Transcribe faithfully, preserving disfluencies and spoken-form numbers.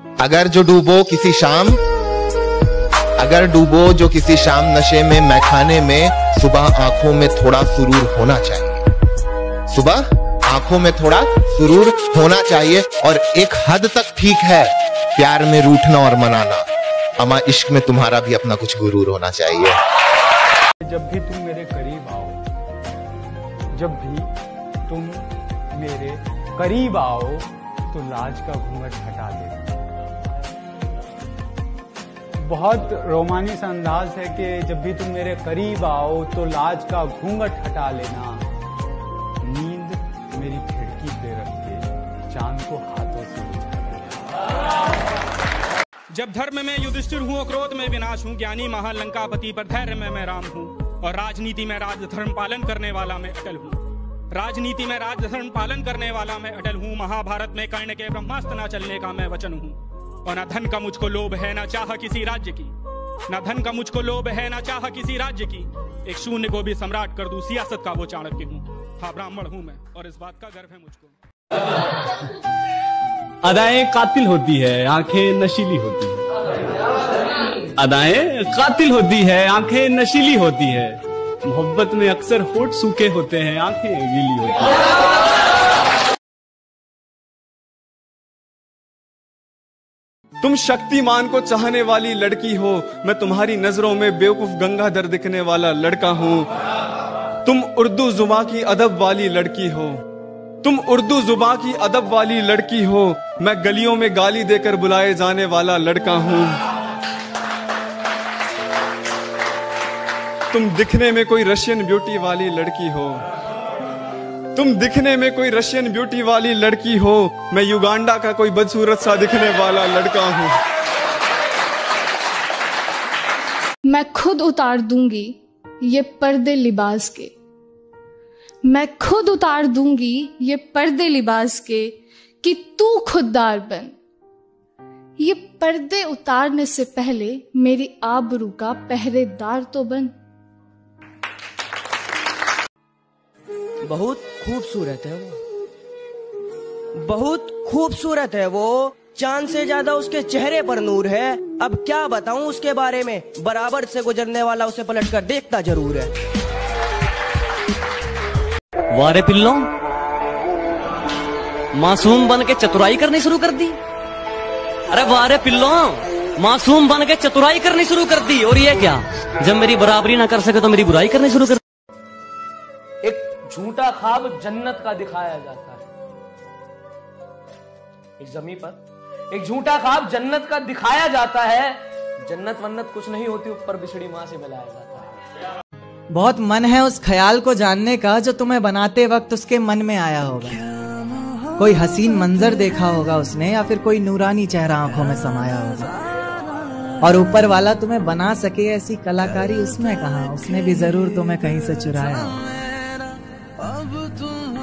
अगर जो डूबो किसी शाम अगर डूबो जो किसी शाम नशे में मैखाने में, सुबह आंखों में थोड़ा सुरूर होना चाहिए। सुबह आंखों में थोड़ा सुरूर होना चाहिए, और एक हद तक ठीक है प्यार में रूठना और मनाना, अमा इश्क में तुम्हारा भी अपना कुछ गुरूर होना चाहिए। जब भी तुम मेरे करीब आओ, जब भी तुम मेरे करीब आओ तो लाज का घूंघट हटा दे। बहुत रोमांस अंदाज है कि जब भी तुम मेरे करीब आओ तो लाज का घूंघट हटा लेना, नींद मेरी खिड़की पे रख के चांद को हाथों से बुझा देना। जब धर्म में युधिष्ठिर हूँ, क्रोध में विनाश हूँ, ज्ञानी महालंकापति पर धैर्य में मैं राम हूँ, और राजनीति में राजधर्म पालन करने वाला मैं अटल हूँ। राजनीति में राजधर्म पालन करने वाला मैं अटल हूँ। महाभारत में कर्ण के ब्रह्मास्त्र न चलने का मैं वचन हूँ। और न धन का मुझको लोभ है, न चाह किसी राज्य की, न धन का मुझको लोभ है, न चाह किसी राज्य की। एक शून्य को भी सम्राट कर दूं, सियासत का वो चाणक्य हूँ। हाँ, ब्राह्मण हूँ मैं, और इस बात का गर्व है मुझको। अदाएं कातिल होती है, आंखें नशीली होती है। अदाएं कातिल होती है, आंखें नशीली होती है। मोहब्बत में अक्सर होठ सूखे होते हैं, आंखें गीली होती हैं। तुम शक्तिमान को चाहने वाली लड़की हो, मैं तुम्हारी नजरों में बेवकूफ गंगाधर दिखने वाला लड़का हूँ। तुम उर्दू जुबान की अदब वाली लड़की हो, तुम उर्दू जुबान की अदब वाली लड़की हो, मैं गलियों में गाली देकर बुलाए जाने वाला लड़का हूँ। तुम दिखने में कोई रशियन ब्यूटी वाली लड़की हो, तुम दिखने में कोई रशियन ब्यूटी वाली लड़की हो, मैं युगांडा का कोई बदसूरत सा दिखने वाला लड़का हूँ। मैं खुद उतार दूंगी ये पर्दे लिबास के, मैं खुद उतार दूंगी ये पर्दे लिबास के, कि तू खुददार बन। ये पर्दे उतारने से पहले मेरी आबरू का पहरेदार तो बन। बहुत खूबसूरत है वो, बहुत खूबसूरत है वो, चांद से ज्यादा उसके चेहरे पर नूर है। अब क्या बताऊं उसके बारे में, बराबर से गुजरने वाला उसे पलटकर देखता जरूर है। वारे पिल्लों, मासूम बन के चतुराई करनी शुरू कर दी। अरे वारे पिल्लों, मासूम बन के चतुराई करनी शुरू कर दी। और ये क्या, जब मेरी बराबरी ना कर सके तो मेरी बुराई करनी शुरू कर दी। एक झूठा ख्वाब जन्नत का दिखाया जाता है, एक जमीन पर एक झूठा ख्वाब जन्नत का दिखाया जाता है। जन्नत वन्नत कुछ नहीं होती, ऊपर बिछड़ी माँ से मिलाया जाता है। बहुत मन है उस ख्याल को जानने का जो तुम्हें बनाते वक्त उसके मन में आया होगा। कोई हसीन मंजर देखा होगा उसने, या फिर कोई नूरानी चेहरा आंखों में समाया होगा। और ऊपर वाला तुम्हें बना सके ऐसी कलाकारी उसमें कहाँ, उसने भी जरूर तुम्हें कहीं से चुराया। अब तुम